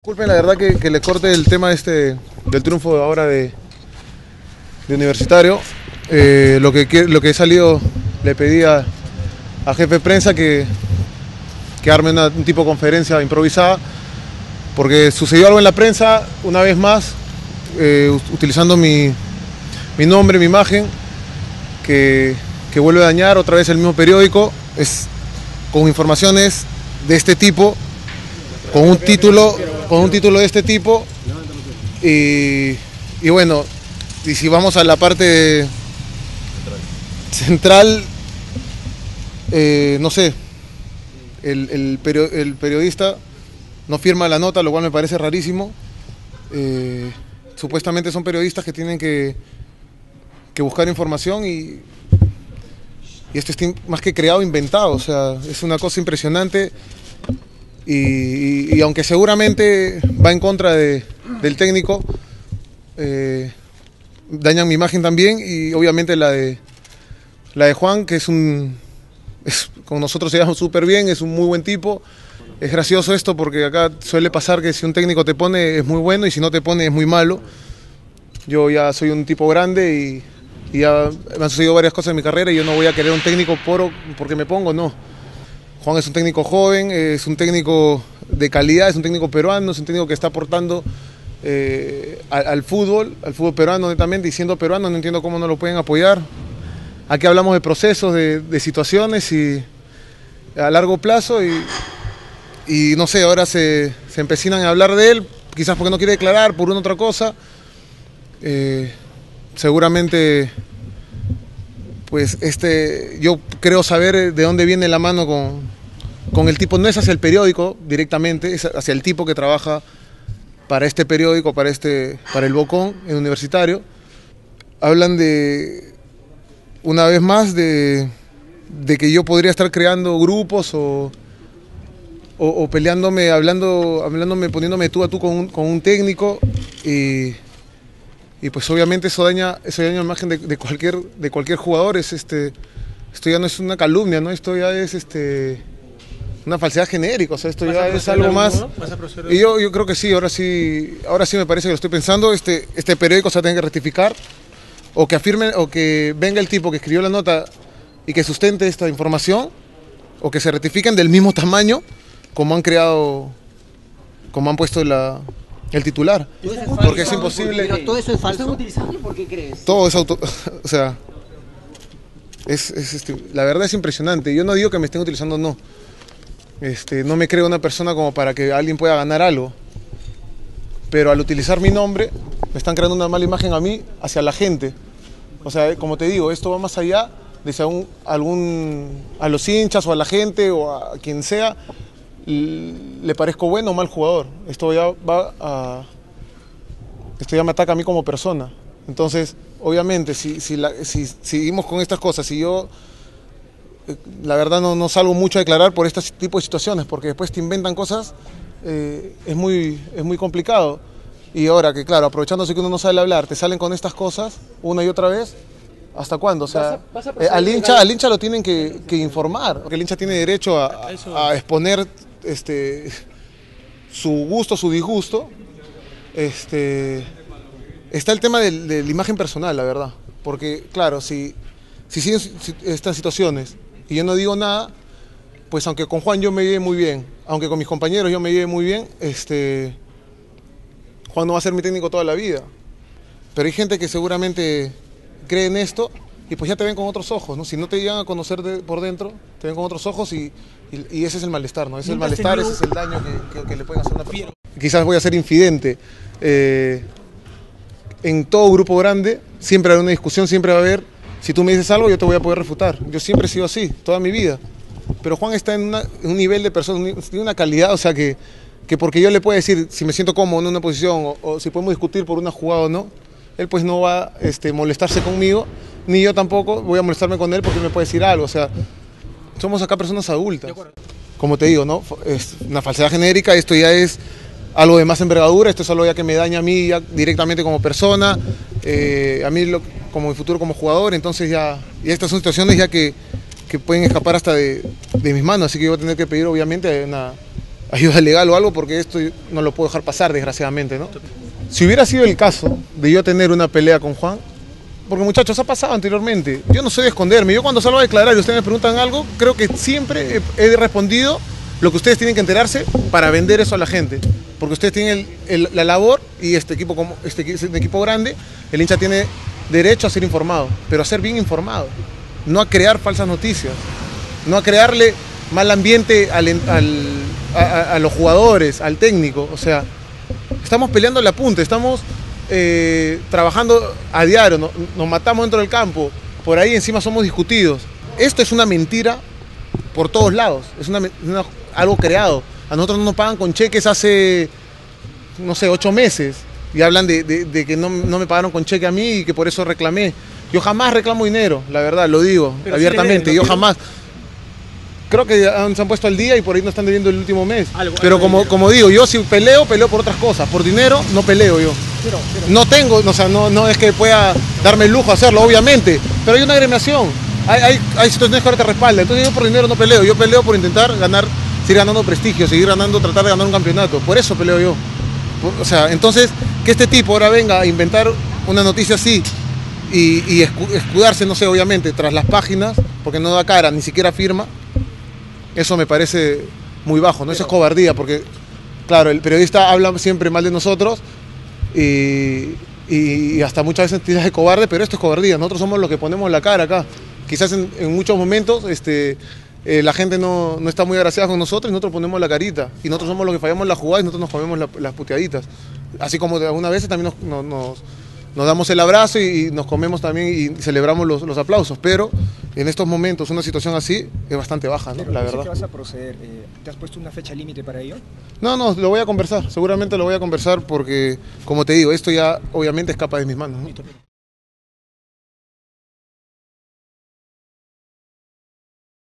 Disculpen la verdad que le corte el tema del triunfo ahora de Universitario. Lo que he salido, le pedí a jefe de prensa que arme un tipo de conferencia improvisada, porque sucedió algo en la prensa, una vez más, utilizando mi nombre, mi imagen, que vuelve a dañar otra vez el mismo periódico, con informaciones de este tipo, con un título de este tipo, y bueno, y si vamos a la parte central, no sé, el periodista no firma la nota, lo cual me parece rarísimo. Supuestamente son periodistas que tienen que buscar información y esto está más que creado, inventado, o sea, es una cosa impresionante. Y aunque seguramente va en contra del técnico, dañan mi imagen también, y obviamente la de Juan, que con nosotros se lleva súper bien, es un muy buen tipo. Es gracioso esto porque acá suele pasar que si un técnico te pone es muy bueno y si no te pone es muy malo. Yo ya soy un tipo grande y ya me han sucedido varias cosas en mi carrera y yo no voy a querer un técnico porque me pongo, no. Juan es un técnico joven, es un técnico de calidad, es un técnico peruano, es un técnico que está aportando al fútbol peruano netamente, y siendo peruano no entiendo cómo no lo pueden apoyar. Aquí hablamos de procesos, de situaciones y a largo plazo y no sé, ahora se empecinan a hablar de él, quizás porque no quiere declarar por una otra cosa. Seguramente pues yo creo saber de dónde viene la mano con el tipo, no es hacia el periódico directamente, es hacia el tipo que trabaja para este periódico, para el Bocón, en Universitario. Hablan una vez más de que yo podría estar creando grupos o peleándome, hablándome, poniéndome tú a tú con un técnico, y pues obviamente eso daña la imagen de cualquier jugador. Esto ya no es una calumnia, ¿no? Esto ya es una falsedad genérica, o sea, esto ya es algo más. Y yo creo que sí, ahora sí me parece que lo estoy pensando. Este periódico se va a tener que rectificar, o que afirmen, o que venga el tipo que escribió la nota y que sustente esta información, o que se rectifiquen del mismo tamaño como han puesto el titular, porque es imposible. Pero todo eso es falso. ¿Están utilizando? ¿Por qué crees? Todo es o sea, la verdad es impresionante. Yo no digo que me estén utilizando, no. No me creo una persona como para que alguien pueda ganar algo, pero al utilizar mi nombre me están creando una mala imagen a mí hacia la gente. O sea, como te digo, esto va más allá de si a los hinchas o a la gente o a quien sea le parezco bueno o mal jugador. Esto ya me ataca a mí como persona. Entonces, obviamente, si seguimos con estas cosas, y yo la verdad no salgo mucho a declarar por este tipo de situaciones, porque después te inventan cosas, es muy complicado. Y ahora que, claro, aprovechándose que uno no sabe hablar, te salen con estas cosas una y otra vez. ¿Hasta cuándo? O sea, al hincha lo tienen que informar, porque el hincha tiene derecho a exponer su gusto, su disgusto. Está el tema de la imagen personal, la verdad, porque claro, si siguen estas situaciones y yo no digo nada, pues aunque con Juan yo me lleve muy bien, aunque con mis compañeros yo me lleve muy bien, Juan no va a ser mi técnico toda la vida. Pero hay gente que seguramente cree en esto y pues ya te ven con otros ojos, ¿no? Si no te llegan a conocer por dentro, te ven con otros ojos y ese es el malestar, ¿no? Ese es el malestar, ese es el daño que le pueden hacer a una persona. Quizás voy a ser infidente. En todo grupo grande siempre hay una discusión, siempre va a haber. Si tú me dices algo, yo te voy a poder refutar. Yo siempre he sido así, toda mi vida. Pero Juan está en un nivel de persona, tiene una calidad, o sea, que porque yo le puedo decir si me siento cómodo en una posición o si podemos discutir por una jugada o no, él pues no va a molestarse conmigo, ni yo tampoco voy a molestarme con él porque él me puede decir algo. O sea, somos acá personas adultas. Como te digo, ¿no? Es una falsedad genérica, esto ya es algo de más envergadura, esto es algo ya que me daña a mí ya directamente como persona, a mí como mi futuro como jugador. Entonces y estas son situaciones ya que pueden escapar hasta de mis manos, así que yo voy a tener que pedir obviamente ayuda legal o algo, porque esto no lo puedo dejar pasar, desgraciadamente, ¿no? Si hubiera sido el caso de yo tener una pelea con Juan, porque muchachos, ha pasado anteriormente, yo no soy de esconderme, yo cuando salgo a declarar y ustedes me preguntan algo, creo que siempre he respondido lo que ustedes tienen que enterarse para vender eso a la gente, porque ustedes tienen la labor y este equipo, como este es un equipo grande, el hincha tiene derecho a ser informado, pero a ser bien informado, no a crear falsas noticias, no a crearle mal ambiente a los jugadores, al técnico. O sea, estamos peleando la punta, estamos trabajando a diario, nos matamos dentro del campo, por ahí encima somos discutidos. Esto es una mentira por todos lados, es algo creado. A nosotros no nos pagan con cheques hace, no sé, 8 meses y hablan de que no me pagaron con cheque a mí y que por eso reclamé. Yo jamás reclamo dinero, la verdad, lo digo pero abiertamente, yo jamás. Creo que se han puesto al día y por ahí no están debiendo el último mes. Pero como digo, yo si peleo por otras cosas. Por dinero no peleo yo. No tengo, o sea, no es que pueda darme el lujo de hacerlo, obviamente. Pero hay una agremiación. Hay situaciones que ahora te respaldan. Entonces yo por dinero no peleo. Yo peleo por intentar seguir ganando prestigio, tratar de ganar un campeonato. Por eso peleo yo. O sea, entonces, que este tipo ahora venga a inventar una noticia así y escudarse, no sé, obviamente, tras las páginas, porque no da cara, ni siquiera firma. Eso me parece muy bajo, ¿no? Eso es cobardía, porque, claro, el periodista habla siempre mal de nosotros y hasta muchas veces tiras de cobarde, pero esto es cobardía. Nosotros somos los que ponemos la cara acá. Quizás en muchos momentos la gente no está muy agraciada con nosotros y nosotros ponemos la carita. Y nosotros somos los que fallamos la jugada y nosotros nos comemos las puteaditas. Así como algunas veces también nos damos el abrazo y nos comemos también y celebramos los aplausos, pero en estos momentos una situación así es bastante baja, ¿no? La verdad. ¿Qué vas a proceder? ¿Te has puesto una fecha límite para ello? No, lo voy a conversar, seguramente lo voy a conversar porque, como te digo, esto ya obviamente escapa de mis manos, ¿no?